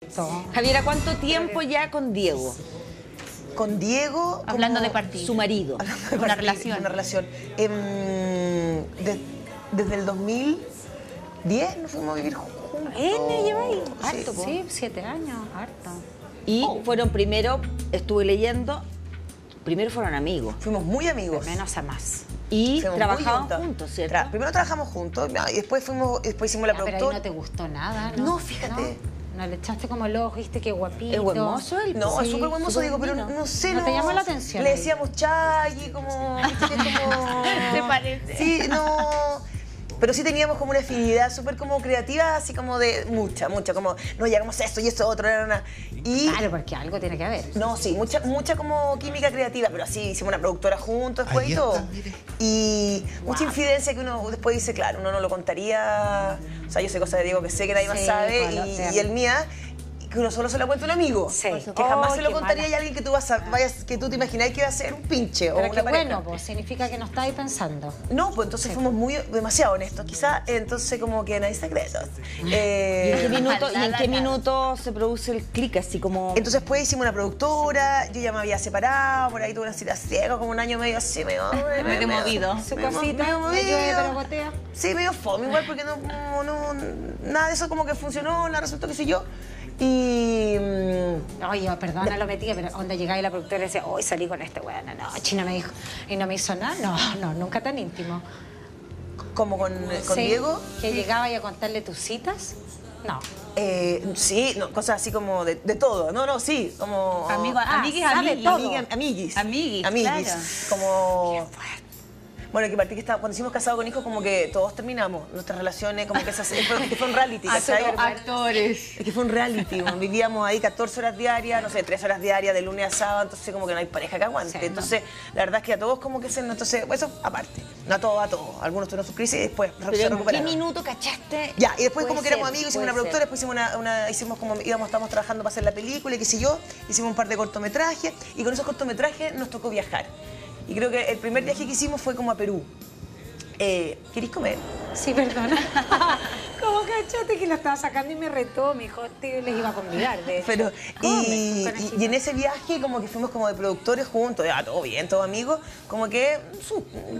Javiera, ¿cuánto tiempo ya con Diego? Con Diego... Hablando como de partir. Su marido. Una relación. Una relación. Desde el 2010 nos fuimos a vivir juntos. lleváis? Sí. Harto, po. Sí, 7 años, harto. Y fueron primero, estuve leyendo, primero fueron amigos. Fuimos muy amigos. Menos a más. Y Fuimos muy trabajaban juntos, ¿cierto? Primero trabajamos juntos y después hicimos la Ya, pero ahí productora. no te gustó nada, ¿no? No, fíjate. No le echaste como el ojo, viste qué guapito. ¿Es buen mozo él? No, es Sí, súper buen mozo, digo, pero lindo. no sé, ¿No te llamó la atención Le ahí? decíamos Chagui, como... ¿viste? Como... ¿Te parece? Sí, no... Pero sí teníamos como una afinidad súper como creativa, así como de mucha, como, no, ya hagamos esto y esto otro, y... Claro, porque algo tiene que haber. No, sí, mucha como química creativa, pero sí, hicimos una productora juntos después Ahí y todo. está, mire. Y mucha infidencia que uno después dice, claro, uno no lo contaría. O sea, yo sé cosas de Diego que sé que nadie más Sí, sabe, bueno, y el mía, que uno solo se lo cuenta a un amigo. Sí. Que jamás se lo qué contaría mala. a alguien que tú que tú te imagináis que iba a ser un pinche o Pero una qué pareja. bueno, pues significa que no estáis pensando. No, pues entonces fuimos demasiado honestos, quizás, entonces como que no hay secretos. ¿Y en qué minuto se produce el clic así como...? Entonces después hicimos una productora, yo ya me había separado, por ahí tuve una cita ciega, como un año medio así, medio movido. Su cosita, medio me llueve, pero movido. gotea. Sí, medio fome igual, porque nada de eso como que funcionó, nada resultó, qué sé yo. Y... Oye, perdona, lo metí, pero onda llegaba y la productora decía, hoy salí con este weón. No, China me dijo, y no me hizo nada. No, nunca tan íntimo. como con Sí, Diego. que llegaba y a contarle tus citas. No. Sí, no, cosas así como de todo. No, sí, como... sabe todo. Amiguis. Amiguis, claro. Como... Bueno, que partí que cuando hicimos Casado con Hijos, como que todos terminamos nuestras relaciones, como que fue un reality, ¿cachai? Actores. Es que fue un reality, vivíamos ahí 14 horas diarias, no sé, 3 horas diarias de lunes a sábado, entonces como que no hay pareja que aguante. Sí, entonces, la verdad es que a todos como que entonces, eso aparte, no a todos. Algunos tuvieron sus crisis y después se ¿Pero en qué recuperaron. minuto cachaste? Ya, y después como Puede que éramos ser, amigos, hicimos puede una productora, ser. después hicimos como, estábamos trabajando para hacer la película y qué sé yo, hicimos un par de cortometrajes y con esos cortometrajes nos tocó viajar. Y creo que el primer viaje que hicimos fue como a Perú. ¿Queréis comer? Sí, perdona. ¿Cómo cachaste que lo estaba sacando y me retó? Me dijo, les iba a convidar, de hecho. Pero, Come, con y en ese viaje como que fuimos como de productores juntos, ya todo bien, todos amigos, como que su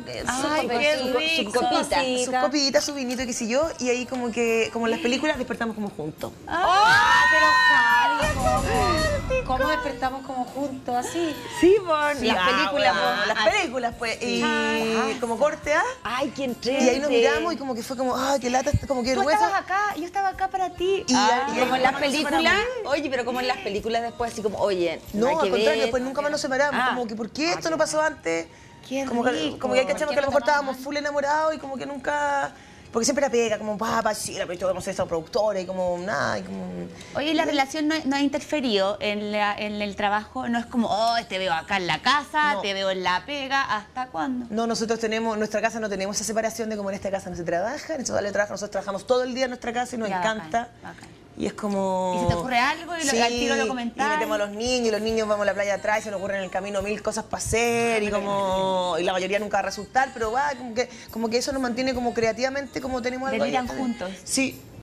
copita, su vinito y qué sé yo, y ahí como que, como en las películas, despertamos como juntos. Pero Javi, ¿cómo despertamos como juntos así? Sí, por Sí, las películas. las películas, pues, y como corte A, Ay, qué entrete. y ahí nos miramos y como que fue como, qué lata, como que Tú vergüenza. estabas acá, yo estaba acá para ti. Y ahí como en las nos películas. separamos. Oye, pero como en las películas después, así como, oye, No, nada al que contrario, ver. después nunca más nos separamos. Ah. Como que, ¿por qué esto no pasó antes? Qué como rico. que ahí cachamos que a lo mejor ¿Por qué no estábamos full enamorados y como que nunca... Porque siempre era pega, como, papá, sí, la proyecto, vamos a ser esta productora y como, nada, y como... Oye, ¿la relación no ha interferido en el trabajo? ¿No es como, oh, te veo acá en la casa, No. te veo en la pega? ¿Hasta cuándo? No, nosotros tenemos, en nuestra casa no tenemos esa separación de como en esta casa no se trabaja, en esta sale trabaja, nosotros trabajamos todo el día en nuestra casa y nos Ya, encanta. bacán, bacán. Y es como... ¿Y se te ocurre algo y al tiro lo comentáis? y metemos a los niños, y los niños vamos a la playa atrás y se nos ocurren en el camino 1000 cosas para hacer y como... Y la mayoría nunca va a resultar, pero va, como que eso nos mantiene como creativamente como tenemos algo ahí. Deliran juntos. Sí.